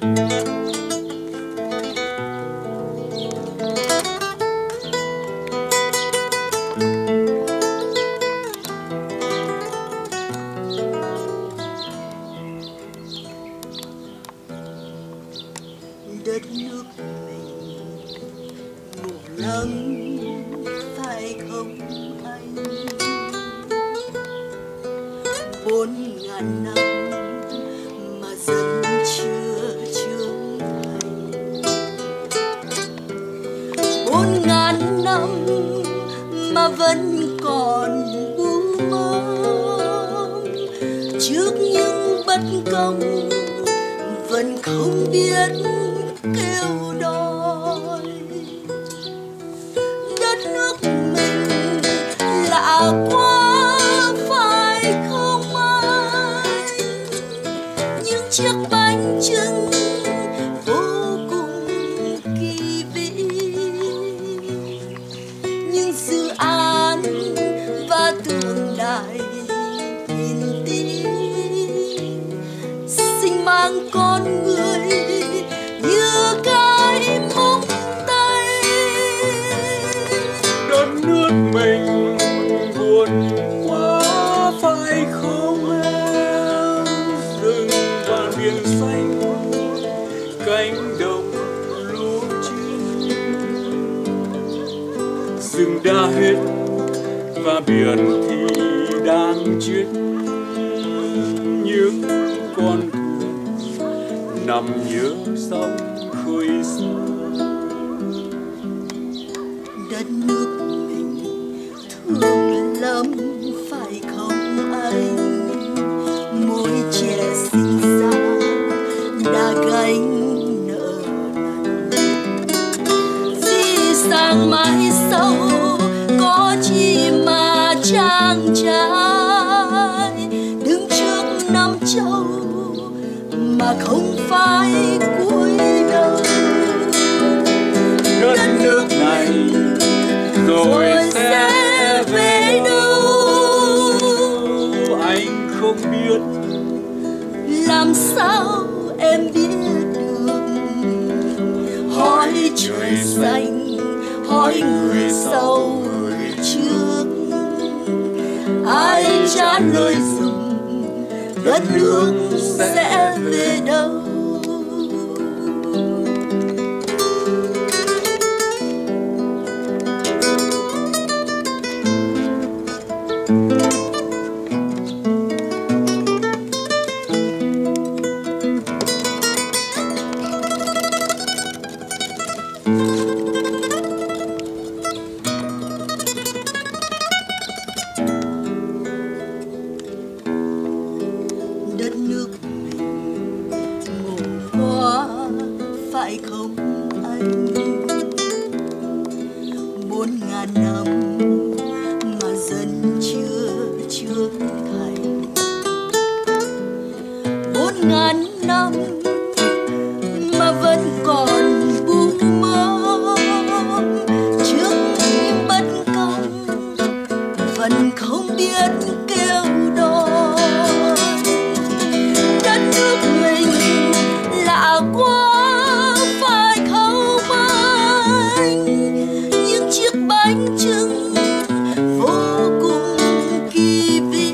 Đất nước mình ngủ lắm phải không anh? 4.000 năm mà dân chưa trưởng thành, 4.000 năm mà vẫn còn u mơ trước những bất công, vẫn không biết kêu đòi. Đất nước mình lạ quá phải không anh? Những chiếc bánh chưng vô cùng kỳ vĩ, những dự án và tượng đài nghìn tỷ, sinh mang con người như cái móng tay. Đất nước mình buồn quá phải không em? Rừng và biển xanh, cánh đồng lúa chín, rừng đã hết và biển thì đang chết. Những con thuyền nằm nhớ sóng khơi xa. Đất nước mình thương lắm phải không anh? Mỗi trẻ sinh ra đã gánh nợ nần, di sản mãi sau có chi mà trang trải. Đứng trước năm châu mà không phải cúi đầu. Đất nước này rồi sẽ về đâu anh không biết. Làm sao em biết được? Hỏi trời xanh, hỏi người sau người trước, ai trả lời rằng đất nước sẽ về đâu? Đất nước mình ngủ quá phải không anh? 4.000 năm mà dân chưa trưởng thành, 4.000 năm mà vẫn còn bu mơ trước những bất công, vẫn không biết kêu đòi. Đất nước mình lạ quá phải không anh? Những chiếc bánh chưng vô cùng kỳ vĩ,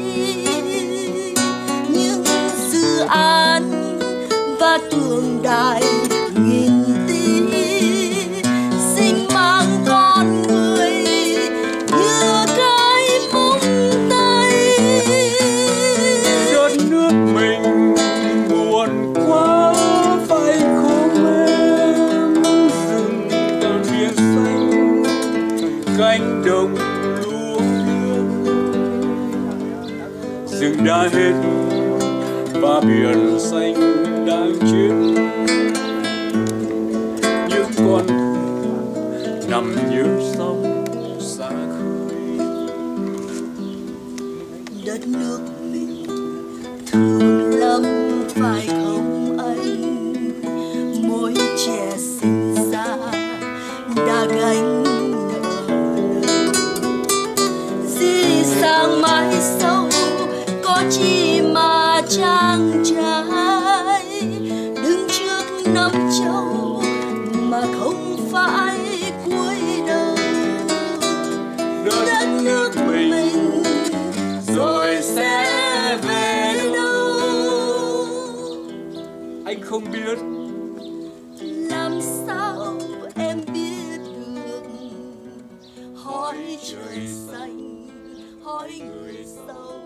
những dự án và tượng đài nghìn tỷ, sinh mang con người như cái móng tay. Đất nước mình buồn quá phải không em? Rừng và biển xanh, cánh đồng lúa nước, rừng đã hết và biển xanh đang chết. Những con thuyền nằm nhớ sóng xa khơi. Đất nước mình thương lắm phải không anh? Mỗi trẻ sinh ra đã gánh nợ nần, di sản mãi sau có chi mà trang trải. Đứng trước không biết. Làm sao em biết được, hỏi trời xanh, hỏi người sâu.